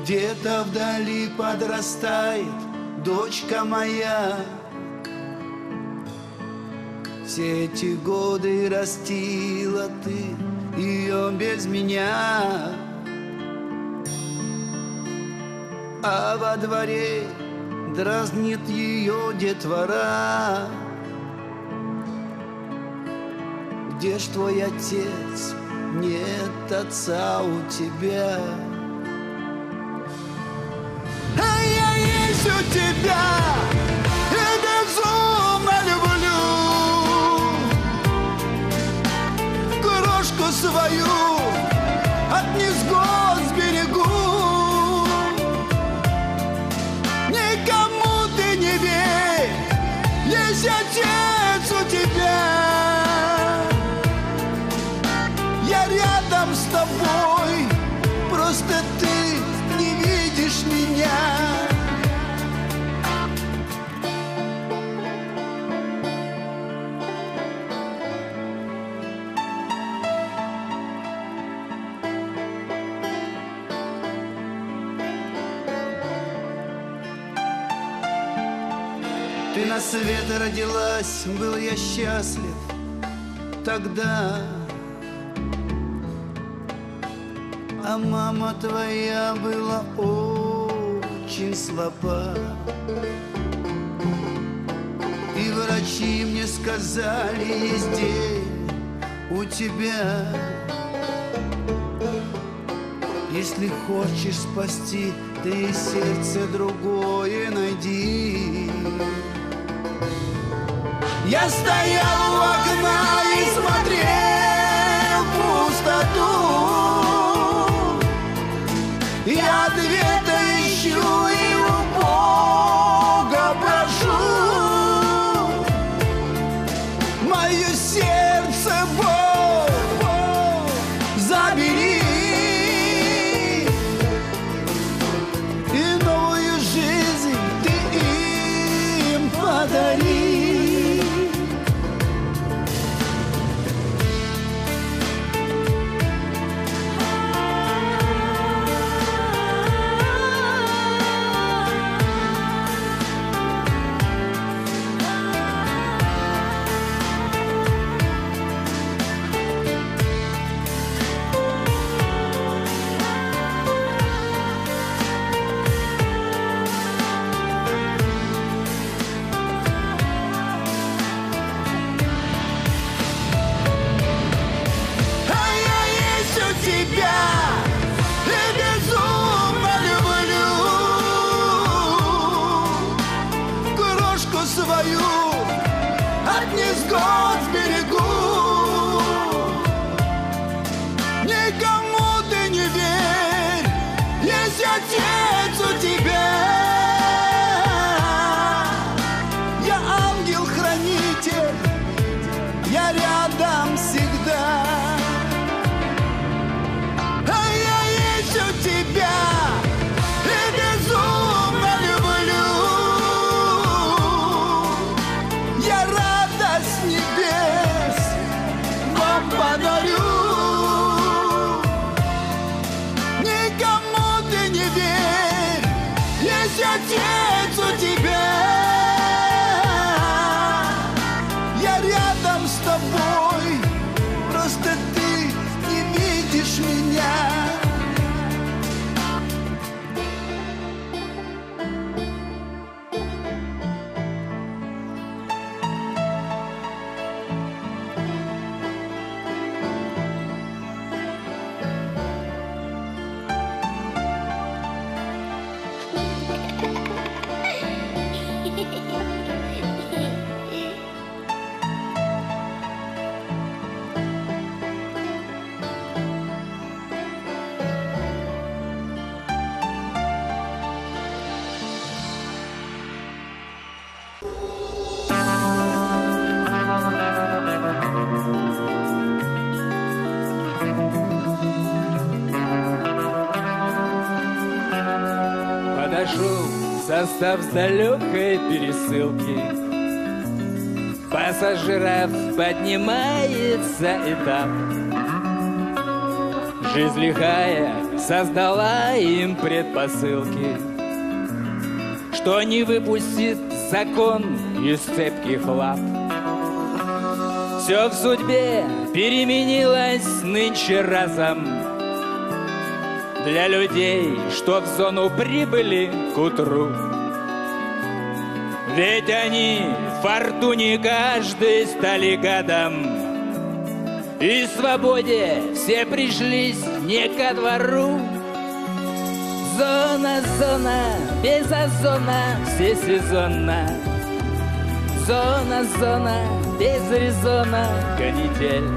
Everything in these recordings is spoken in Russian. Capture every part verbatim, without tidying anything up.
Где-то вдали подрастает дочка моя. Все эти годы растила ты ее без меня, а во дворе дразнит ее детвора. Где ж твой отец? Нет отца у тебя. А я есть у тебя и безумно люблю крошку свою от невзгод сберегу. Никому ты не верь, есть отец у тебя. Я рядом с тобой, просто ты не видишь меня. Ты на свет родилась, был я счастлив тогда. А мама твоя была очень слаба. И врачи мне сказали, есть день у тебя. Если хочешь спасти, ты сердце другое найди. Я стоял у окна и смотрел в пустоту. Я ответа ищу и у Бога прошу. Мое сердце, Бог, забери и новую жизнь ты им подари. Отец у тебя, я рядом с тобой, просто ты не видишь меня. Состав с далекой пересылки, пассажиров поднимается этап. Жизнь лихая создала им предпосылки, что не выпустит закон из цепких лап. Все в судьбе переменилось нынче разом для людей, что в зону прибыли к утру. Ведь они в фортуне каждый стали гадом, и свободе все пришлись не ко двору. Зона, зона, без озона, всесезонно. Зона, зона, без резона, канитель.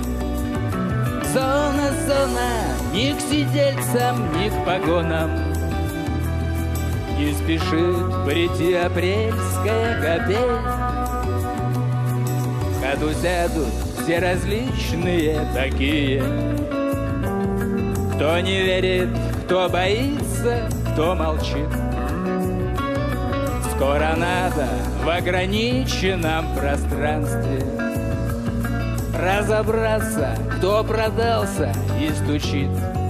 Зона, зона, ни к сидельцам, ни к погонам. Не спешит прийти апрельская капель. В ходу сядут все различные такие, кто не верит, кто боится, кто молчит. Скоро надо в ограниченном пространстве разобраться, кто продался и стучит.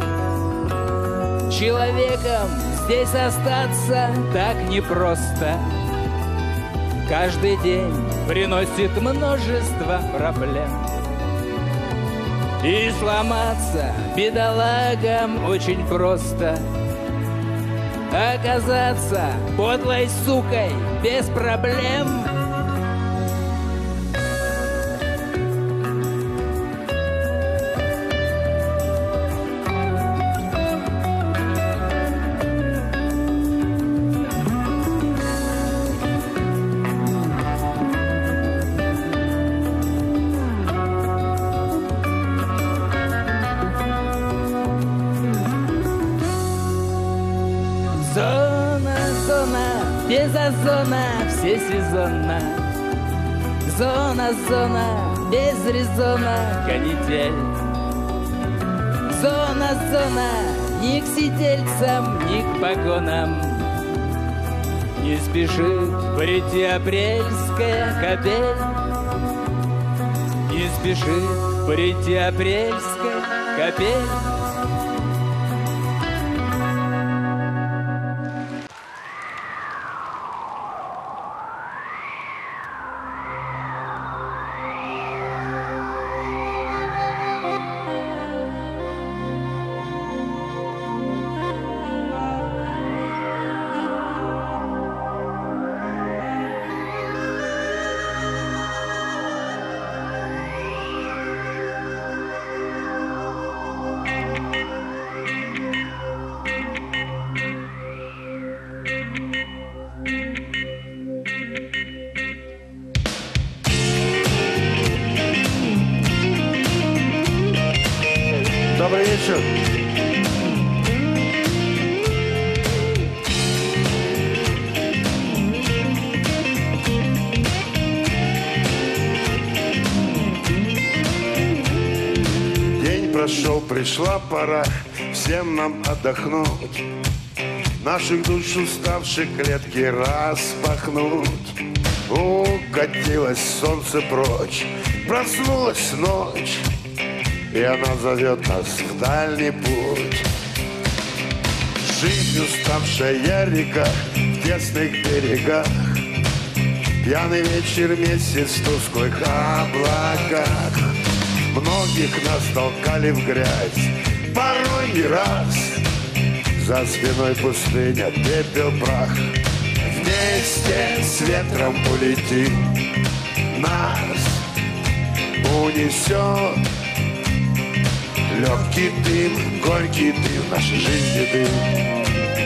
Человеком здесь остаться так непросто. Каждый день приносит множество проблем. И сломаться бедолагам очень просто. Оказаться подлой сукой без проблем. Зона, зона, без озона, всесезонно. Зона, зона, без резона, канитель. Зона, зона, ни к сидельцам, ни к погонам. Не спешит прийти апрельская капель. Не спешит прийти апрельская капель. Добрый вечер. День прошел, пришла пора всем нам отдохнуть, наших душ уставших клетки распахнуть. Укатилось солнце прочь, проснулась ночь, и она зовет нас в дальний путь. Жизнь уставшая река в тесных берегах, пьяный вечер, месяц в тусклых облаках. Многих нас толкали в грязь, порой не раз. За спиной пустыня, пепел, прах. Вместе с ветром улетим, нас унесет легкий дым, горький дым, нашей жизни дым.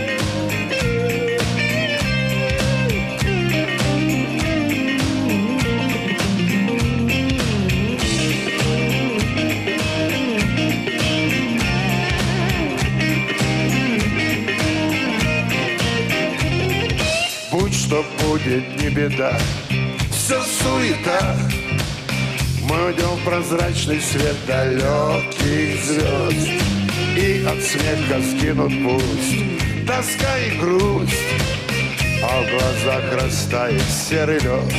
Будь что будет, не беда, все суета. Мы уйдем в прозрачный свет далеких звезд, и от смеха скинут пусть тоска и грусть, а в глазах растает серый лед.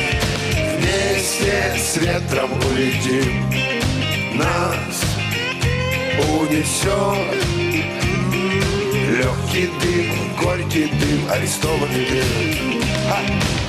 Вместе с ветром улетим, нас унесет. Легкий дым, горький дым, арестованный дым. Ха!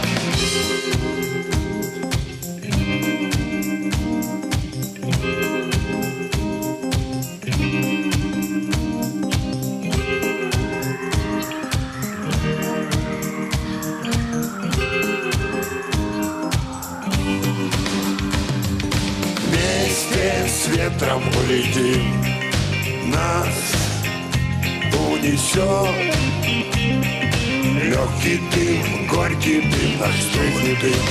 Вместе с ветром улетим, нас унесет. Легкий дым, горький дым, арестованный дым.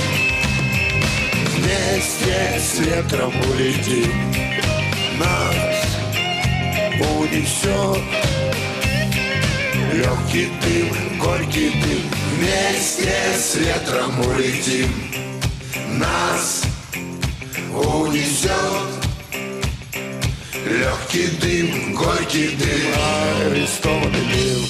Вместе с ветром улетим, нас унесет. Легкий дым, горький дым. Вместе с ветром улетим, нас унесет. Легкий дым, горький дым, арестованный дым.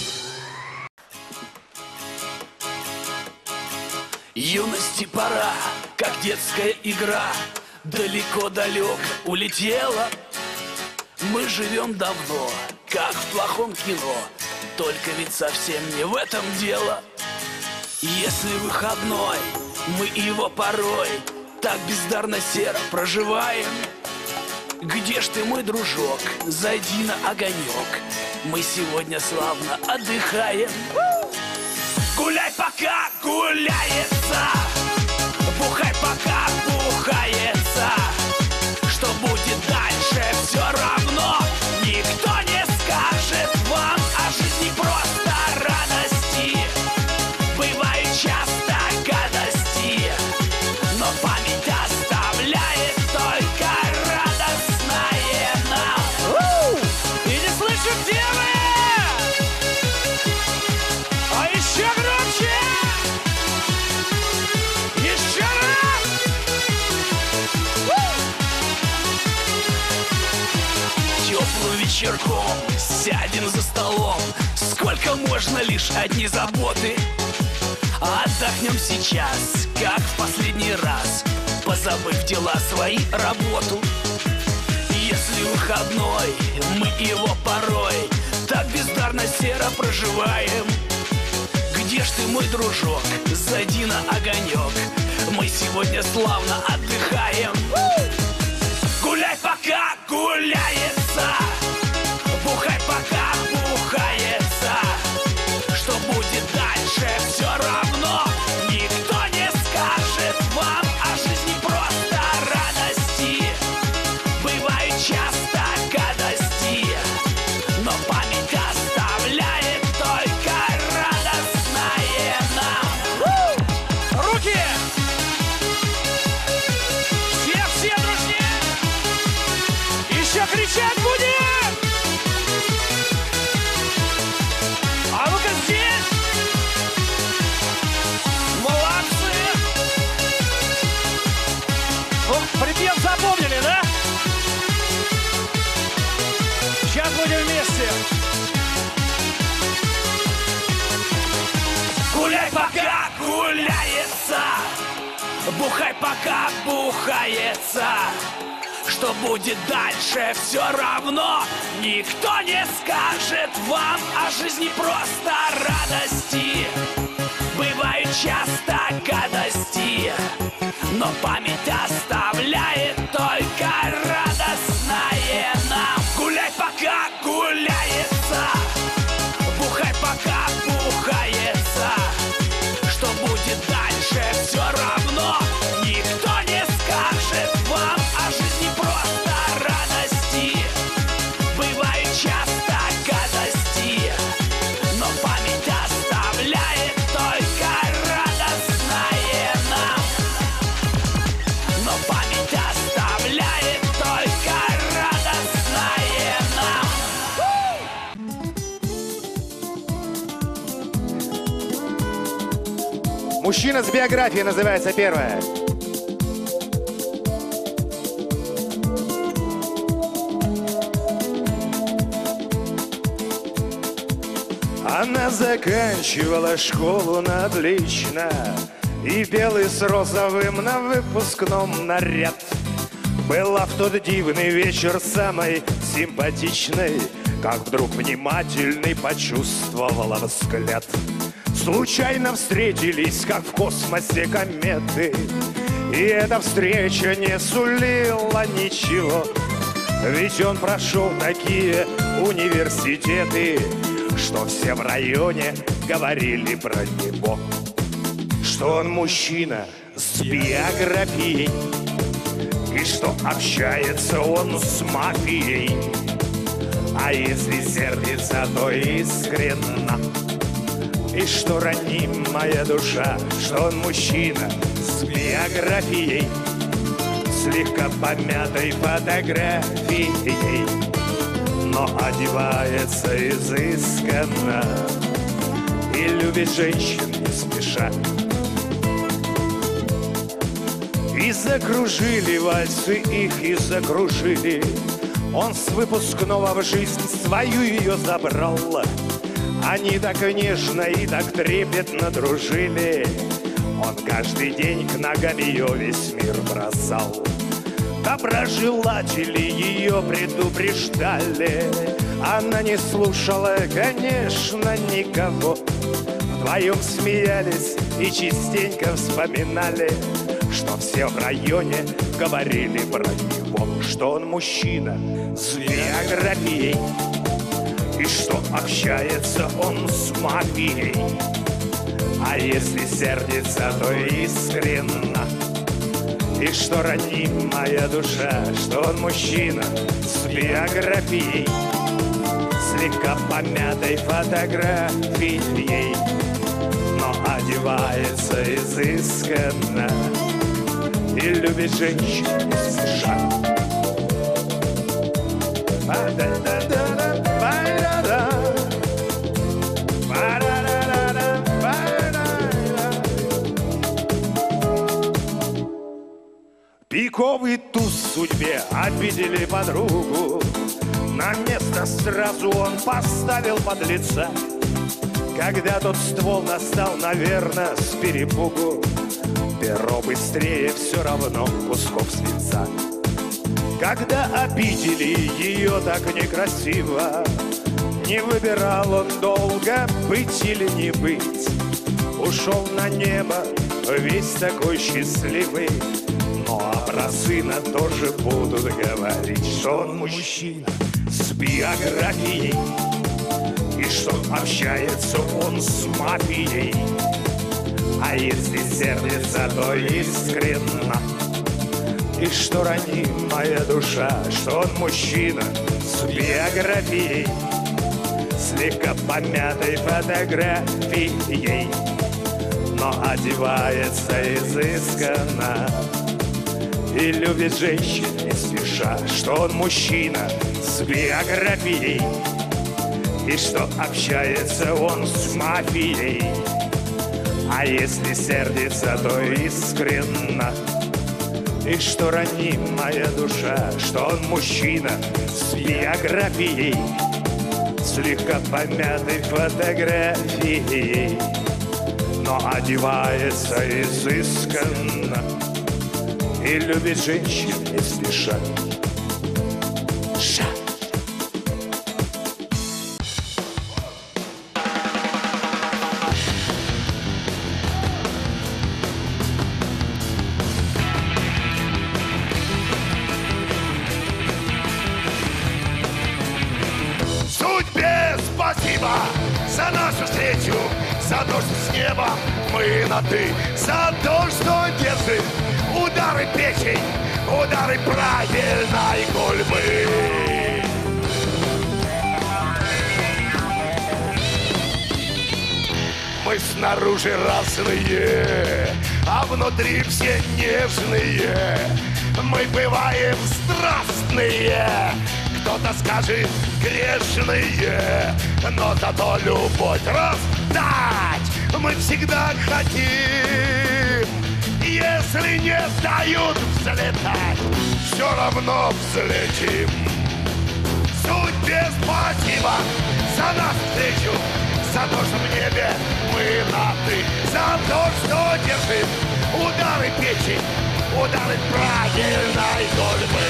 Юности пора, как детская игра, далеко-далеко улетела. Мы живем давно, как в плохом кино, только ведь совсем не в этом дело. Если выходной, мы его порой так бездарно серо проживаем. Где ж ты, мой дружок, зайди на огонек, мы сегодня славно отдыхаем. Гуляй, пока гуляется, бухай, пока бухается. Что будет дальше, все равно никто не скажет вам о жизни просто радости. Бывает часто гадости, но память оставляет только радостное нам. И не слышу, где вы? А еще громче! Еще раз! Теплым вечерком сядем за столом. Сколько можно, лишь одни заботы. Отдохнем сейчас, как в последний раз, позабыв дела свои, работу. Если выходной, мы его порой так бездарно серо проживаем. Где ж ты, мой дружок, зайди на огонек, мы сегодня славно отдыхаем. Гуляй, пока гуляется, бухай, пока бухается. Что будет дальше, все равно никто не скажет вам о жизни просто радости. Бывает часто гадости, но память оставляет только радостное нам. Руки! Все, все дружнее! Еще кричать будем! А ну-ка здесь! Молодцы! Ну, припев запомнили, да? Сейчас будем вместе. Гуляй, пока гуляется, бухай, пока бухается. Что будет дальше, все равно никто не скажет вам о жизни просто радости. Бывает часто гадости, но память оставляет только радостное нам. Гуляй, пока гуляется, бухай, пока бухается. Что будет дальше, все равно никто не скажет вам о жизни просто радости. Бывает часто гадости, но память оставляет только радостное нам. Но память оставляет только радостное нам. Мужчина с биографией называется первая. Она заканчивала школу на отлично, и белый с розовым на выпускном наряд. Была в тот дивный вечер самой симпатичной, как вдруг внимательный почувствовала взгляд. Случайно встретились, как в космосе кометы, и эта встреча не сулила ничего. Ведь он прошел такие университеты, что все в районе говорили про него, что он мужчина с биографией, и что общается он с мафией. А если сердится, то искренно, и что ранимая душа, что он мужчина с биографией, слегка помятой фотографией, но одевается изысканно и любит женщин не спеша. И закружили вальсы их, и закружили. Он с выпускного в жизнь свою ее забрал. Они так нежно и так трепетно дружили. Он каждый день к ногам ее весь мир бросал. Доброжелатели ее предупреждали, она не слушала, конечно, никого. Вдвоем смеялись и частенько вспоминали, что все в районе говорили про него, что он мужчина с биографией, и что общается он с мафией. А если сердится, то искренно, и что ранимая душа, что он мужчина с биографией, слегка помятой фотографией, но одевается изысканно и любит женщин не спеша. Пиковый туз судьбе обидели подругу, на место сразу он поставил подлеца. Когда тот ствол настал, наверное, с перепугу, перо быстрее все равно кусков свинца. Когда обидели ее так некрасиво, не выбирал он долго, быть или не быть. Ушел на небо весь такой счастливый, но а про сына тоже будут говорить, что он мужчина с биографией, и что общается он с мафией. А если сердится, то искренно, и что ранимая душа, что он мужчина с биографией, слегка помятой фотографией, но одевается изысканно и любит женщин не спеша, что он мужчина с биографией, и что общается он с мафией. А если сердится, то искренно, и что ранимая душа, что он мужчина с биографией, слегка помятой фотографией, но одевается изысканно и любит женщин не спеша. Ша. Судьбе спасибо за нашу встречу, за то, что с неба мы на «ты», за то, что держит удары печень, удары правильной гульбы. Мы снаружи разные, а внутри все нежные. Мы бываем страстные, кто-то скажет грешные, но зато любовь раздать мы всегда хотим. Если не дают взлетать, все равно взлетим. Судьбе спасибо за нас встречу, за то, что в небе мы на «ты», за то, что держит удары печень, удары правильной гульбы.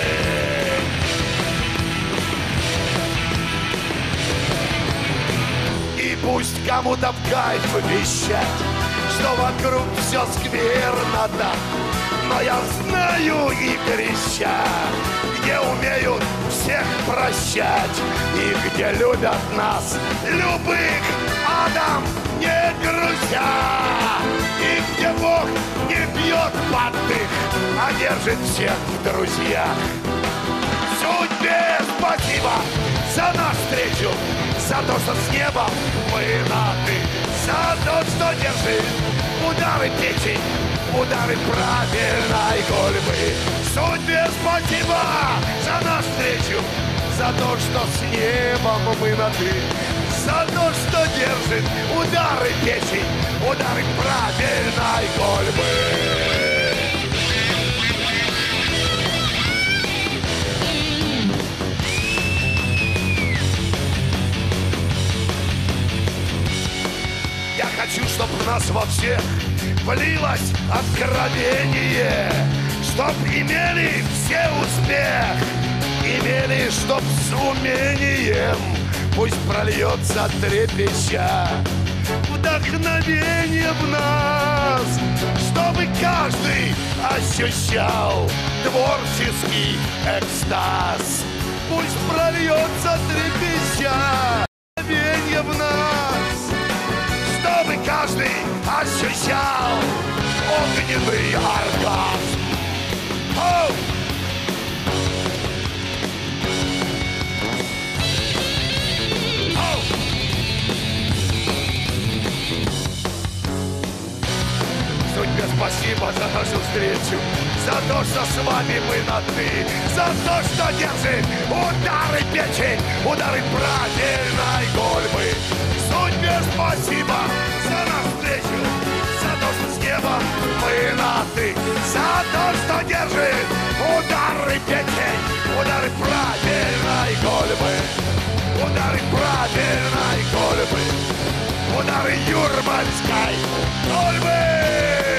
И пусть кому-то в кайф вещать, что вокруг все скверно, да, но я знаю и горяча, где умеют всех прощать и где любят нас любых адом не грузя, и где Бог не бьет подых, а держит всех в друзьях. Судьбе спасибо за нашу встречу, за то, что с неба мы на «ты», за то, что держит удары печень, удары правильной гульбы. Судьбе спасибо за нашу встречу, за то, что с небом мы на «ты», за то, что держит удары печень, удары правильной гульбы. Я хочу, чтобы в нас во всех влилось откровение, чтоб имели все успех, имели, чтоб с умением пусть прольется трепеща вдохновение в нас, чтобы каждый ощущал творческий экстаз. Пусть прольется трепеща вдохновение в нас, чтобы каждый ощущал огненный оргазм. Оу! Оу! Судьбе спасибо за нашу встречу, за то, что с вами мы на «ты», за то, что держит удары печень, удары правильной гульбы. Судьбе спасибо за нашу встречу, за то, что с неба мы на «ты», за то, что держит удары печень, удары правильной гульбы, удары правильной гульбы, удары юрмальской гульбы.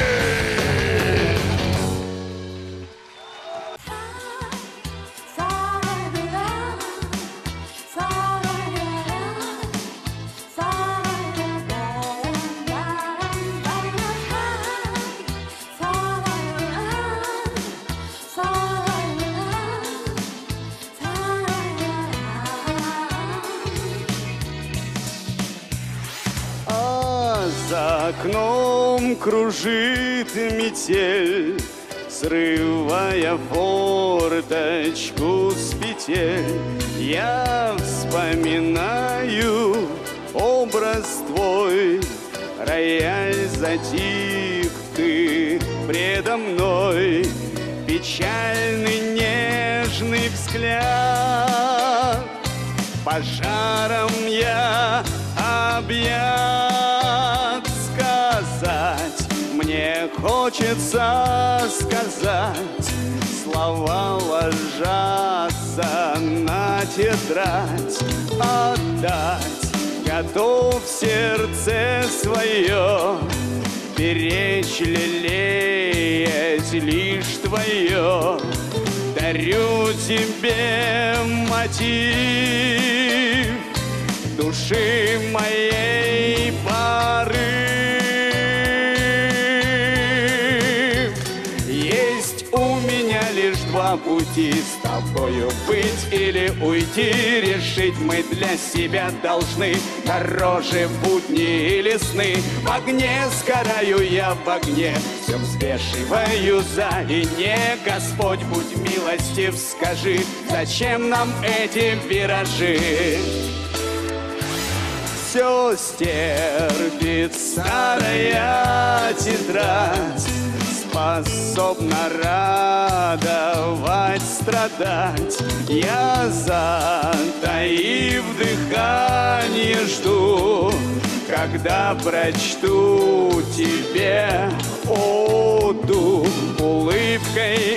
За окном кружит метель, срывая форточку с петель. Я вспоминаю образ твой, рояль затих, ты предо мной. Печальный нежный взгляд, пожаром я объят. Сказать мне хочется сказать, слова ложатся на тетрадь. Отдать готов сердце свое, беречь, лелеять лишь твое. Дарю тебе мотив души моей порыв. Есть у меня лишь два пути: с тобою быть или уйти. Решить мы для себя должны, дороже будни или сны. В огне сгораю я, в огне все взвешиваю за и не. Господь, будь милостив, скажи, зачем нам эти виражи? Все стерпит старая тетрадь, способна радовать, страдать. Я, затаив дыхание, жду, когда прочту тебе оду. Улыбкой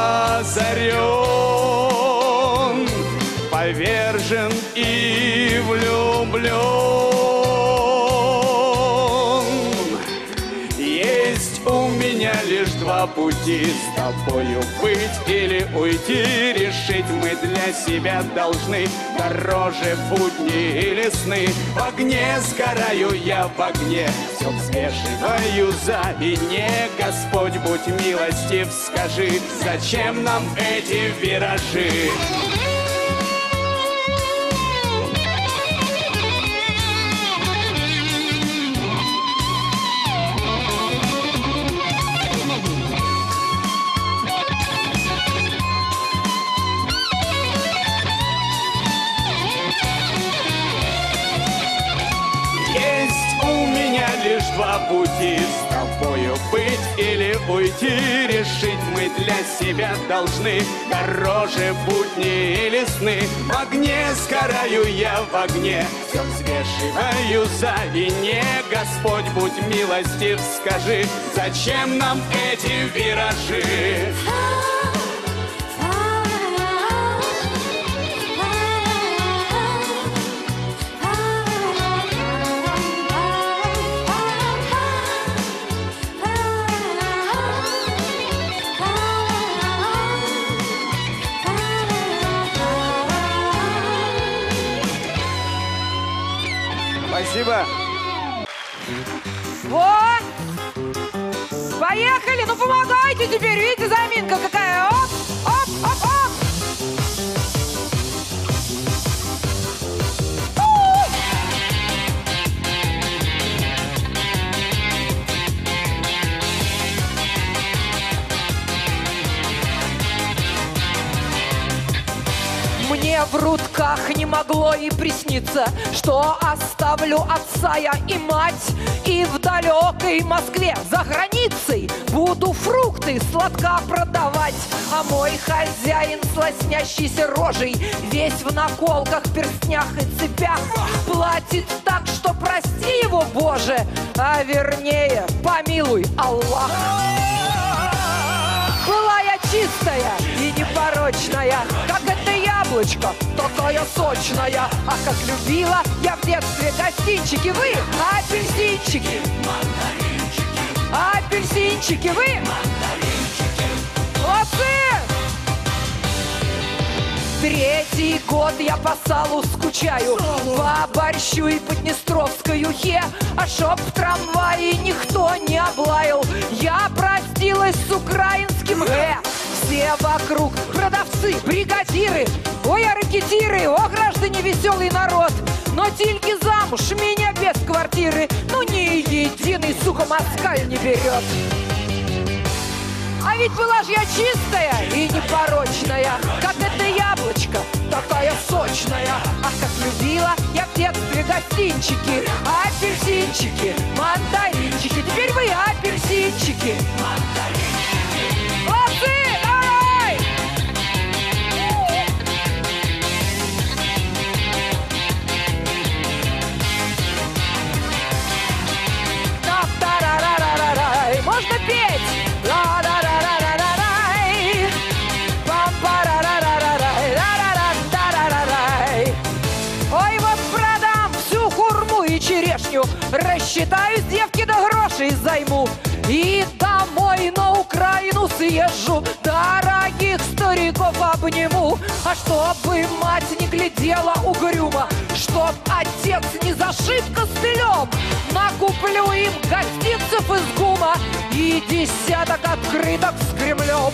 озарен, повержен и влюблен. Есть у меня лишь лишь два пути: с тобою быть или уйти. Решить мы для себя должны, дороже будни или сны. В огне сгораю я, в огне все взвешиваю за вине. Господь, будь милостив, скажи, зачем нам эти виражи? Лишь два пути: с тобою быть или уйти. Решить мы для себя должны, дороже будни или сны. В огне сгораю я, в огне все взвешиваю за вине. Господь, будь милостив, скажи, зачем нам эти виражи? Спасибо. Вот. Поехали. Ну, помогайте теперь. Видите, заминка какая. Оп, оп, оп, оп. Мне в рудках не могло и присниться, что оставлю отца я и мать, и в далекой Москве за границей буду фрукты сладка продавать. А мой хозяин с лоснящейся рожей, весь в наколках, перстнях и цепях, платит так, что прости его, Боже, а вернее, помилуй, Аллах. Была я чистая и непорочная, как это яблочко, такая сочная. А как любила я в детстве гостинчики, вы апельсинчики, апельсинчики, вы молодцы! Третий год я по салу скучаю, по борщу и Поднестровской ухе. А чтоб в трамвае никто не облаял, я простилась с украинским «э». Все вокруг продавцы, бригадиры, ой, а ракетиры, о, граждане, веселый народ. Но тильки замуж меня без квартиры, ну ни единый, сука, москаль не берет. А ведь была ж я чистая и непорочная, как это яблочко, такая сочная. Ах, как любила я в детстве гостинчики, апельсинчики, мандаринчики. Теперь вы апельсинчики, мандаринчики. Молодцы, давай! Та-та-ра-ра-ра-ра-рай. Можно петь? Ла-ра-ра-ра-ра-рай. Пам-па-ра-ра-ра-рай. Ра-ра-ра-ра-ра-рай. Ой, вот продам всю хурму и черешню, рассчитаюсь, девки, до грошей займу. И домой на Украину съезжу, дорогих стариков обниму. А чтобы мать не глядела угрюмо, чтоб отец не зашиб костылем, накуплю им гостинцев из ГУМа и десяток открыток с Кремлем.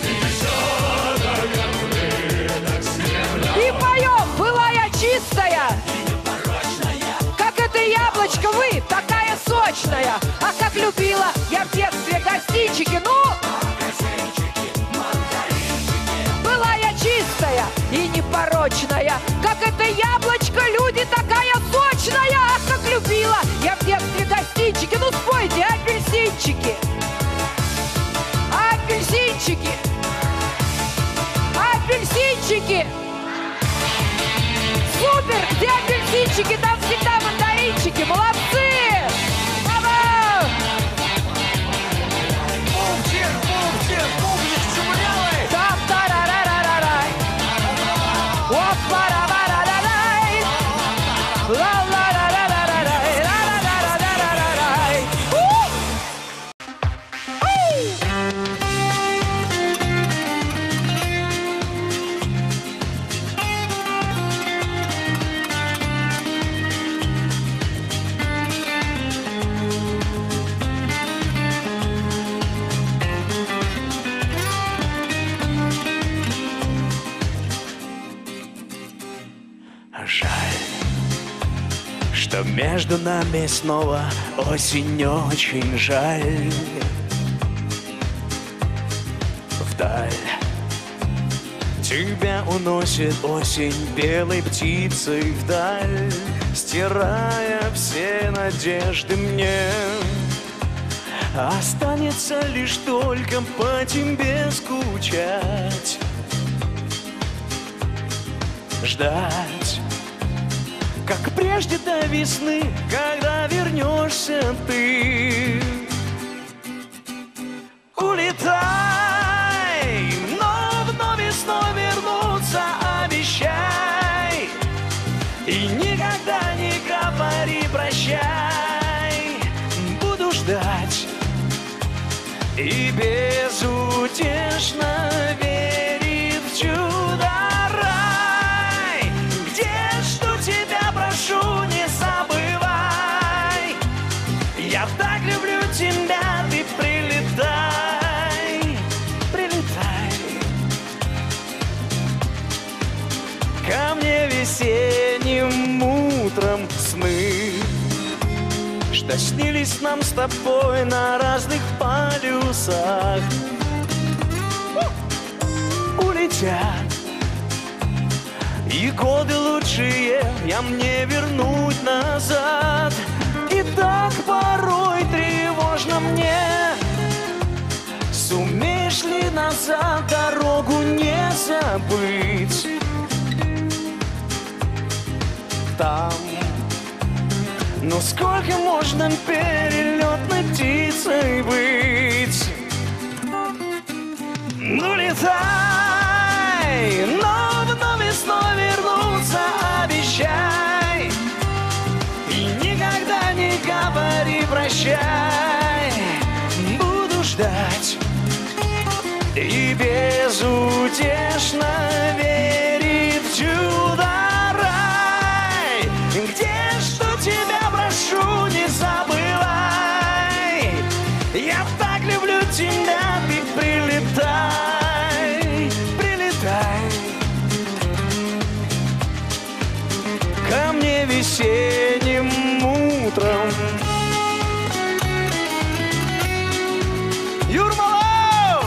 И поем: была я чистая, как это яблочко, вы такая сочная. А как любила я в детстве гостинчики, ну, была я чистая и непорочная, как это яблочко, люди, такая сочная. А как любила я в детстве гостинчики, ну спойте, апельсинчики, апельсинчики, апельсинчики. Супер! Где апельсинчики, там всегда мандаринчики. Молодцы! Браво! Бумчик, бумчик, бумчик, шумлявый! Та-та-ра-ра-ра-рай! Оп-ра-ра-ра-ра-рай! Ла-ла-ра-ра-ра-рай! Ра-ра-ра-ра-рай! Между нами снова осень, очень жаль. Вдаль тебя уносит осень белой птицей вдаль, стирая все надежды мне. Останется лишь только по тебе скучать, ждать, как прежде до весны, когда вернешься ты. Улетай, но вновь и снова вернуться обещай, и никогда не говори прощай. Буду ждать и безутешно верить в чудо-рай, где жду тебя, прошу, не забывай. Я так люблю тебя, ты прилетай, прилетай ко мне весенним утром сны, что снились нам с тобой на разных полюсах. Улетят, и годы лучшие я мне вернуть назад. И так порой тревожно мне, сумеешь ли назад дорогу не забыть? Там, ну сколько можно перелетной птицей быть? Ну летай, но вновь и снова вернуться обещай, и никогда не говори прощай. Буду ждать и безутешно верить в чудо-рай, где жду тебя, прошу, не забывай. Я так люблю тебя, ты прилетай, прилетай ко мне весенним утром. Юрмала!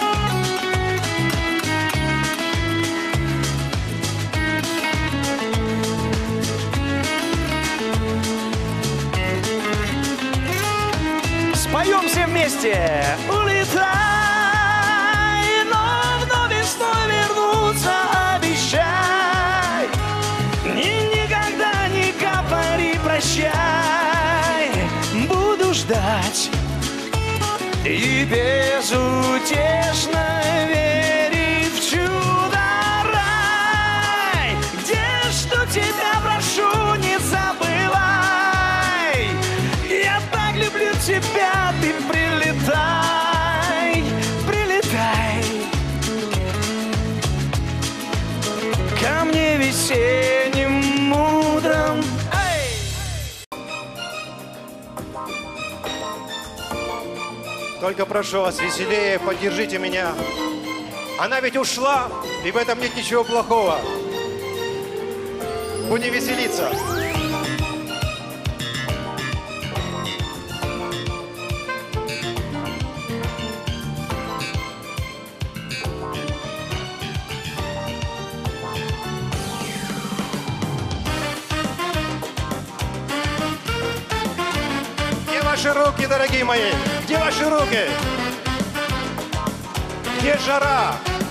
Споем все вместе! Улетай, но вновь и снова вернуться обещай, и никогда не говори прощай. Буду ждать и безутешно верить в чудо-рай, где жду тебя, прошу, не забывай. Я так люблю тебя, ты прилетай, прилетай ко мне весенним утром. Только прошу вас, веселее, поддержите меня. Она ведь ушла, и в этом нет ничего плохого. Будем веселиться. Где ваши руки, дорогие мои? Где ваши руки? Где жара?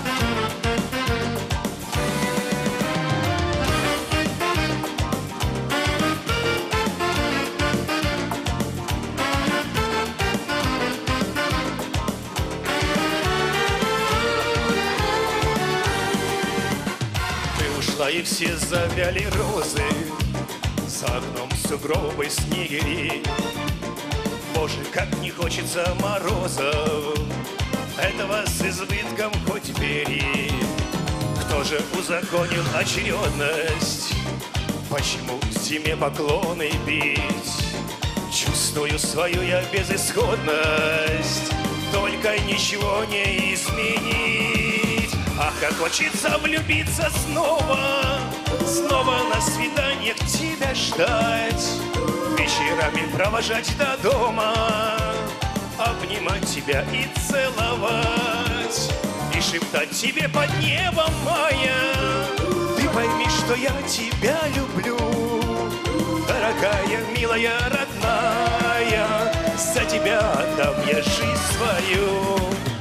Ты ушла, и все завяли розы, за окном сугробы снегири. Боже, как не хочется морозов, этого с избытком хоть бери. Кто же узаконил очередность? Почему зиме поклоны бить? Чувствую свою я безысходность, только ничего не изменить. Ах, как хочется влюбиться снова снова на свиданиях тебя ждать, вечерами провожать до дома, обнимать тебя и целовать, и шептать тебе под небом мая. Ты пойми, что я тебя люблю, дорогая, милая, родная, за тебя отдам я жизнь свою.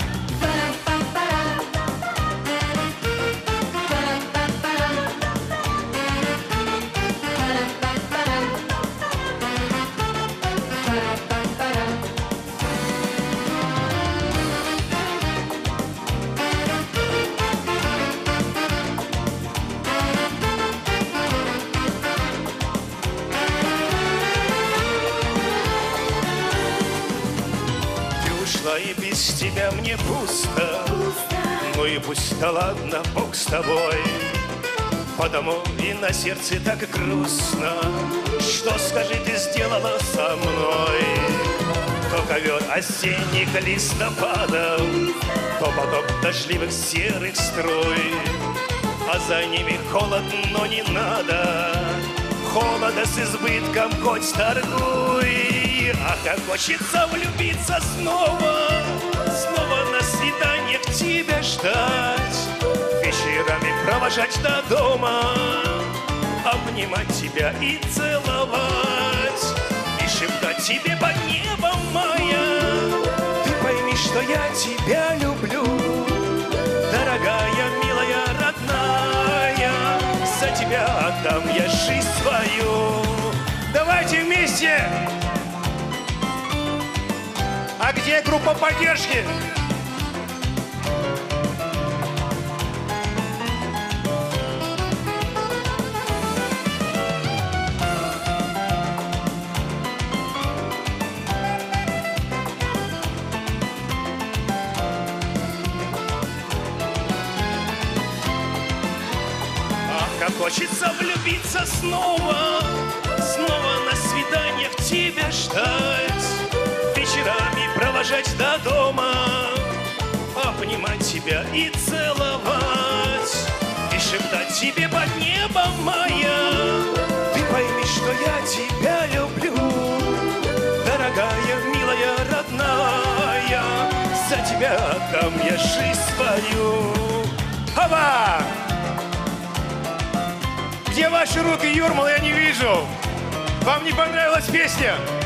И без тебя мне пусто, ну и пусть, да ладно, Бог с тобой. Потому и на сердце так грустно, что, скажи, ты сделала со мной. То ковер осенних листопадов, то поток дождливых серых струй, а за ними холод, но не надо, холода с избытком хоть торгуй. Ах, как хочется влюбиться снова, снова на свиданиях тебя ждать, вечерами провожать до дома, обнимать тебя и целовать, и шептать тебе под небом мая. Ты пойми, что я тебя люблю, дорогая, милая, родная, за тебя отдам я жизнь свою. Давайте вместе! А где группа поддержки? Ах, как хочется влюбиться снова, снова на свиданиях тебя ждать, вечерами провожать до дома, обнимать тебя и целовать, и шептать тебе под небом мая. Ты пойми, что я тебя люблю, дорогая, милая, родная, за тебя отдам я жизнь свою. Оба! Где ваши руки, Юрмала, я не вижу. Вам не понравилась песня?